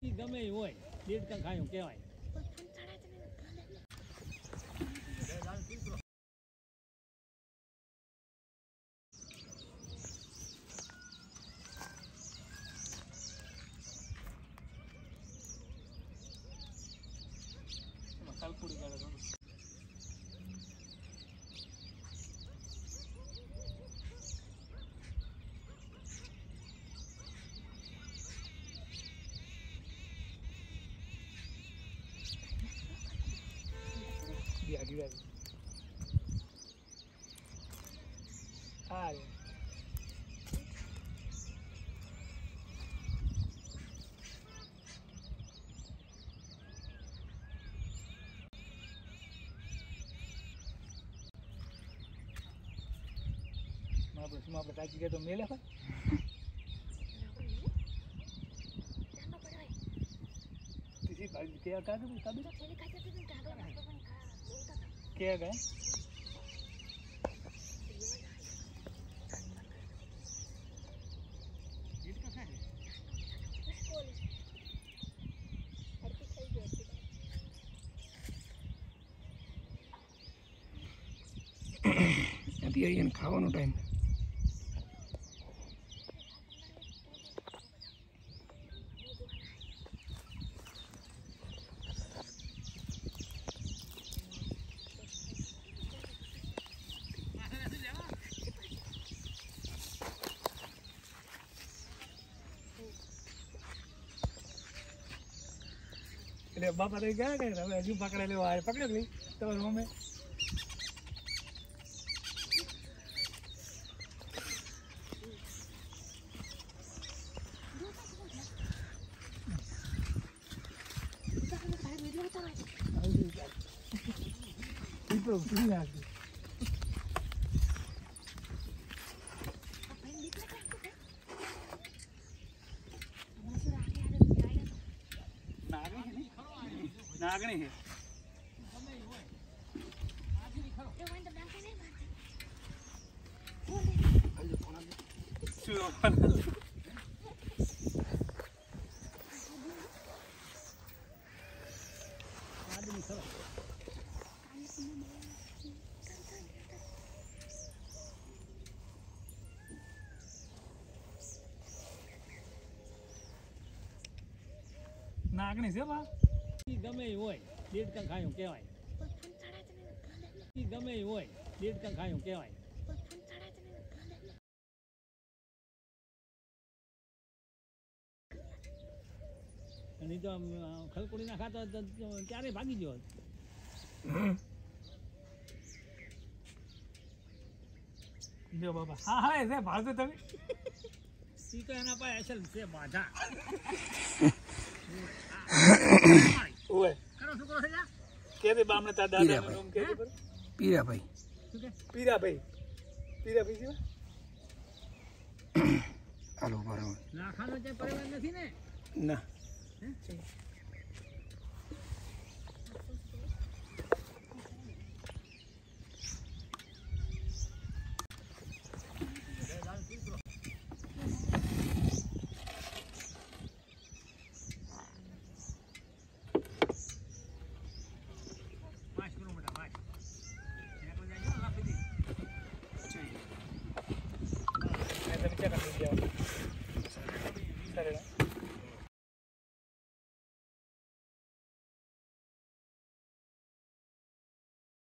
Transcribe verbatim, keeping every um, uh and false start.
ગમે એ હોય દેડકા ખાયું કહેવાય. પૂરી કરે તો dia dia ah આપણે સુમા આપણે તાકી ગયા તો મેલે ભાઈ किसी क्या कहा था कभी क्या गए अभी आई खावा टाइम बापा तो क्या कह रहा है अजू पकड़े ले आए पकड़े ली तो मम्मी नागणी है नागणी से बा गमे હોય દેડકા ખાયું કહેવાય ગમે હોય દેડકા ખાયું કહેવાય અને તો ખલકોડી ના ખાતો ક્યારે ભાગી ગયો જો બાબા હા હા એસે ભાગો તમે સી તો એના પાસે અસલ છે બાધા ओए करो सुकरो से जा के दे बामने ता दादा नाम के दे पीरा भाई શું કે પીરા ભાઈ પીરા ભાઈ છે હાલો બરાબર ના ખાનો જે પરિવાર નથી ને ના હે